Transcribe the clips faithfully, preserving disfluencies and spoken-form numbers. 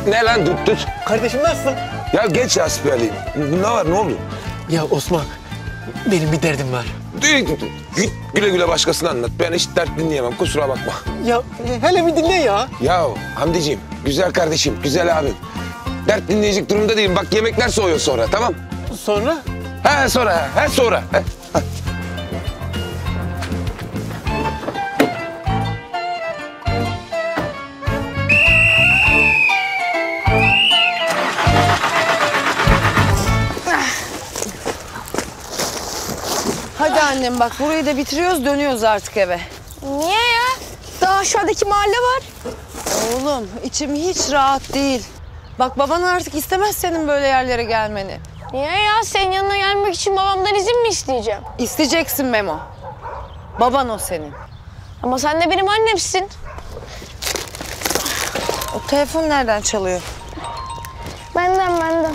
Ne lan tut tut? Kardeşim nasılsın? Ya geç ya Siperli'yi. Ne var ne oldu? Ya Osman, benim bir derdim var. Git güle güle başkasına anlat. Ben hiç dert dinleyemem kusura bakma. Ya hele bir dinle ya. Ya Hamdiciğim, güzel kardeşim, güzel abim. Dert dinleyecek durumda değilim. Bak yemekler soğuyor sonra tamam? Sonra? He sonra, he sonra. He. Hadi annem bak burayı da bitiriyoruz dönüyoruz artık eve. Niye ya? Daha aşağıdaki mahalle var. Oğlum içim hiç rahat değil. Bak baban artık istemez senin böyle yerlere gelmeni. Niye ya? Senin yanına gelmek için babamdan izin mi isteyeceğim? İsteyeceksin Memo. Baban o senin. Ama sen de benim annemsin. O telefon nereden çalıyor? Benden benden.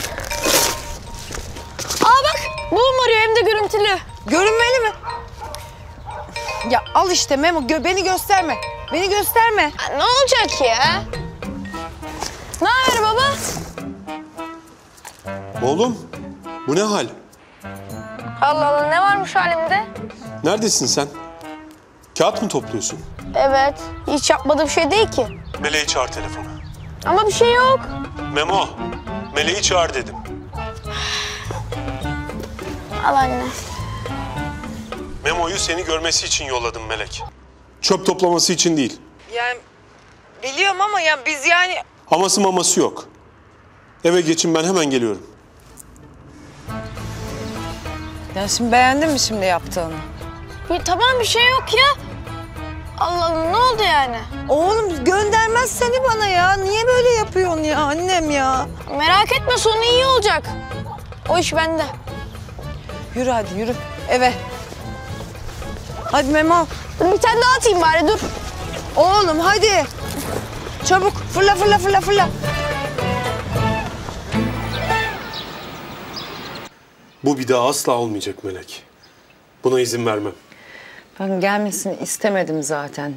Aa bak babam arıyor hem de görüntülü. Görünmeli mi? Ya al işte Memo gö beni gösterme. Beni gösterme. Ya, ne olacak ya? Ne haber baba? Oğlum, bu ne hal? Allah Allah ne varmış halimde? Neredesin sen? Kağıt mı topluyorsun? Evet hiç yapmadığım şey değil ki. Meleği çağır telefona. Ama bir şey yok. Memo, Meleği çağır dedim. Al anne. Memo'yu seni görmesi için yolladım Melek. Çöp toplaması için değil. Yani biliyorum ama ya biz yani... Aması maması yok. Eve geçin ben hemen geliyorum. Ya şimdi beğendin mi şimdi yaptığını? Bir, tamam bir şey yok ya. Allah Allah ne oldu yani? Oğlum göndermez seni bana ya. Niye böyle yapıyorsun ya annem ya? Merak etme sonu iyi olacak. O iş bende. Yürü hadi yürü eve. Hadi Memo. Dur bir tane daha atayım bari dur. Oğlum hadi. Çabuk fırla fırla fırla fırla. Bu bir daha asla olmayacak Melek. Buna izin vermem. Ben gelmesini istemedim zaten.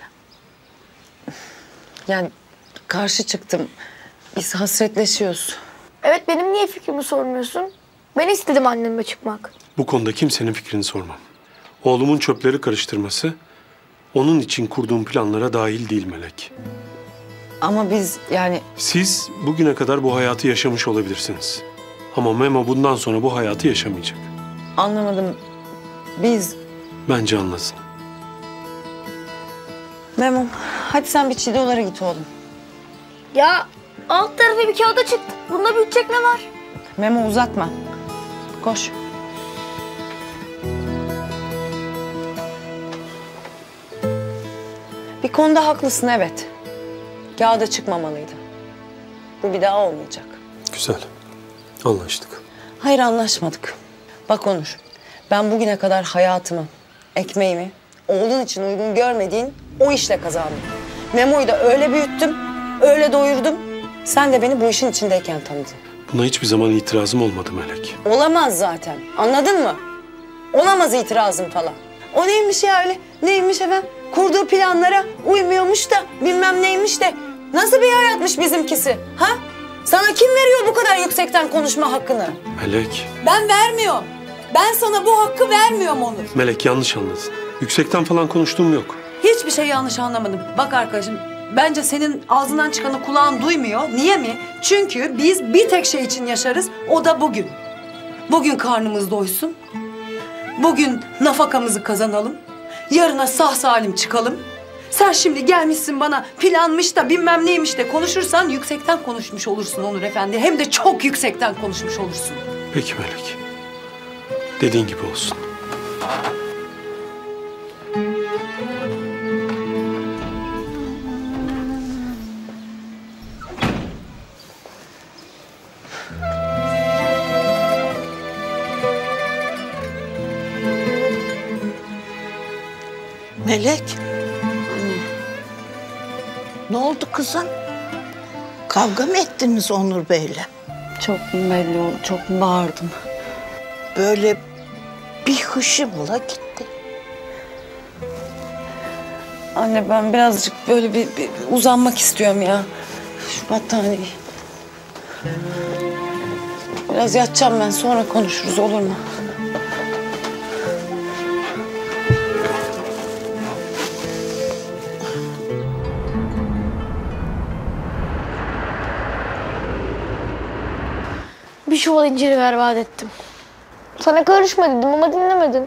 Yani karşı çıktım. Biz hasretleşiyoruz. Evet benim niye fikrimi sormuyorsun? Ben istedim annemle çıkmak. Bu konuda kimsenin fikrini sormam. Oğlumun çöpleri karıştırması onun için kurduğum planlara dahil değil Melek. Ama biz yani... Siz bugüne kadar bu hayatı yaşamış olabilirsiniz. Ama Memo bundan sonra bu hayatı yaşamayacak. Anlamadım. Biz... Bence anlasın. Memo hadi sen bir Çiğdolara git oğlum. Ya alt tarafı bir kağıda çıktı. Bunda büyütecek ne var? Memo uzatma. Koş. Bir konuda haklısın evet. Kağıda çıkmamalıydı. Bu bir daha olmayacak. Güzel. Anlaştık. Hayır anlaşmadık. Bak Onur, ben bugüne kadar hayatımı, ekmeğimi oğlun için uygun görmediğin o işle kazandım. Memo'yu da öyle büyüttüm, öyle doyurdum. Sen de beni bu işin içindeyken tanıdın. Buna hiçbir zaman itirazım olmadı Melek. Olamaz zaten. Anladın mı? Olamaz itirazım falan. O neymiş ya öyle? Neymiş efendim? Kurduğu planlara uymuyormuş da bilmem neymiş de. Nasıl bir hayatmış bizimkisi? Ha? Sana kim veriyor bu kadar yüksekten konuşma hakkını? Melek. Ben vermiyorum. Ben sana bu hakkı vermiyorum Onur. Melek yanlış anladın. Yüksekten falan konuştuğum yok. Hiçbir şey yanlış anlamadım. Bak arkadaşım, bence senin ağzından çıkanı kulağın duymuyor. Niye mi? Çünkü biz bir tek şey için yaşarız, o da bugün. Bugün karnımız doysun. Bugün nafakamızı kazanalım. Yarına sağ salim çıkalım. Sen şimdi gelmişsin bana planmış da bilmem neymiş de konuşursan yüksekten konuşmuş olursun Onur Efendi. Hem de çok yüksekten konuşmuş olursun. Peki Melek. Dediğin gibi olsun. Melek. Ne oldu kızım? Kavga mı ettiniz Onur Bey'le? Çok belli oldu, çok bağırdım. Böyle bir hışımla gitti. Anne ben birazcık böyle bir, bir uzanmak istiyorum ya. Şu battaniyeyi. Biraz yatacağım ben, sonra konuşuruz, olur mu? Bir çuval inciri berbat ettim. Sana karışma dedim ama dinlemedin.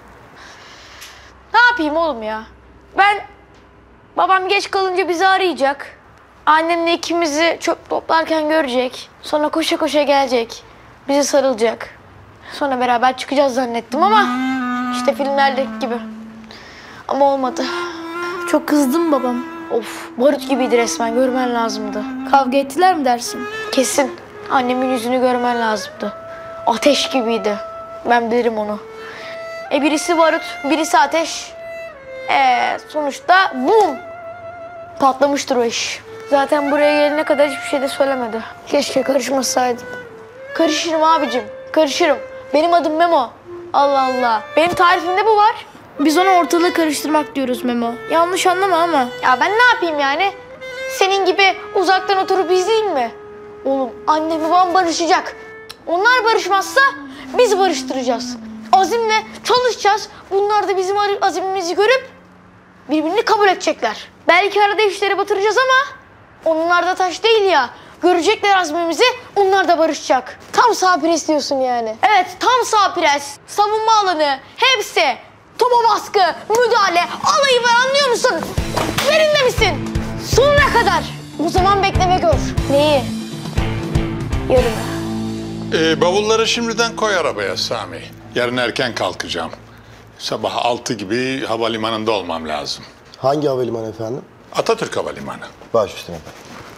Ne yapayım oğlum ya? Ben, babam geç kalınca bizi arayacak. Annemle ikimizi çöp toplarken görecek. Sonra koşa koşa gelecek. Bizi sarılacak. Sonra beraber çıkacağız zannettim ama işte filmlerdeki gibi. Ama olmadı. Çok kızdım babam. Of, barut gibiydi resmen, görmen lazımdı. Kavga ettiler mi dersin? Kesin. Annemin yüzünü görmen lazımdı. Ateş gibiydi. Ben bilirim onu. E birisi barut, birisi ateş. E sonuçta bum! Patlamıştır o iş. Zaten buraya gelene kadar hiçbir şey de söylemedi. Keşke karışmasaydım. Karışırım abicim, karışırım. Benim adım Memo. Allah Allah. Benim tarifimde bu var. Biz ona ortalığı karıştırmak diyoruz Memo. Yanlış anlama ama. Ya ben ne yapayım yani? Senin gibi uzaktan oturup izleyeyim mi? Oğlum anne babam barışacak. Onlar barışmazsa biz barıştıracağız. Azimle çalışacağız. Bunlar da bizim azimimizi görüp birbirini kabul edecekler. Belki arada işleri batıracağız ama onlar da taş değil ya. Görecekler azmimizi, onlar da barışacak. Tam sağ pres diyorsun yani. Evet, tam sağ pres. Savunma alanı, hepsi. Topa baskı, müdahale, alayı var, anlıyor musun? Yerinde misin? Sonuna kadar. O zaman bekle ve gör. Neyi? Yarını. Ee, bavulları şimdiden koy arabaya Sami. Yarın erken kalkacağım. Sabah altı gibi havalimanında olmam lazım. Hangi havalimanı efendim? Atatürk Havalimanı. Baş üstüne efendim.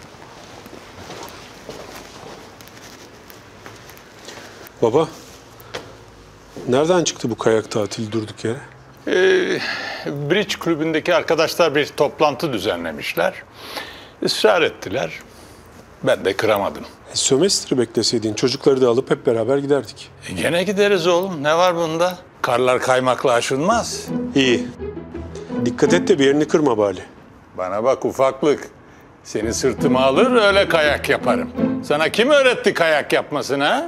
Baba, nereden çıktı bu kayak tatili durduk yere? Ee, Bridge kulübündeki arkadaşlar bir toplantı düzenlemişler. Israr ettiler. Ben de kıramadım. E, sömestri bekleseydin çocukları da alıp hep beraber giderdik. E, gene gideriz oğlum. Ne var bunda? Karlar kaymakla aşınmaz. İyi. Dikkat et de bir yerini kırma bari. Bana bak ufaklık. Seni sırtıma alır öyle kayak yaparım. Sana kim öğretti kayak yapmasını ha?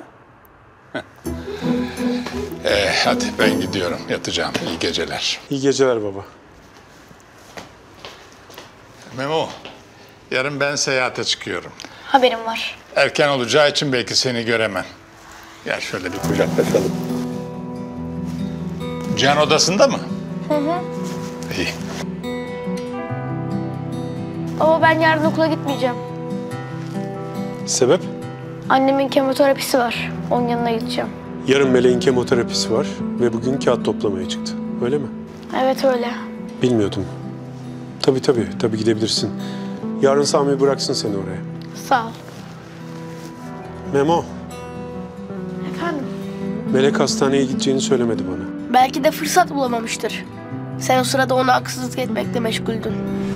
ee, hadi ben gidiyorum. Yatacağım. İyi geceler. İyi geceler baba. Memo, yarın ben seyahate çıkıyorum. Haberim var. Erken olacağı için belki seni göremem. Gel şöyle bir kucaklaşalım. Can odasında mı? Hı hı. İyi. Baba ben yarın okula gitmeyeceğim. Sebep? Annemin kemoterapisi var. Onun yanına gideceğim. Yarın Meleğin kemoterapisi var ve bugün kağıt toplamaya çıktı. Öyle mi? Evet öyle. Bilmiyordum. Tabii tabii, tabii gidebilirsin. Yarın Sami bıraksın seni oraya. Sağ ol. Memo, Efendim? Melek hastaneye gideceğini söylemedi bana. Belki de fırsat bulamamıştır. Sen o sırada ona haksızlık etmekle meşguldün.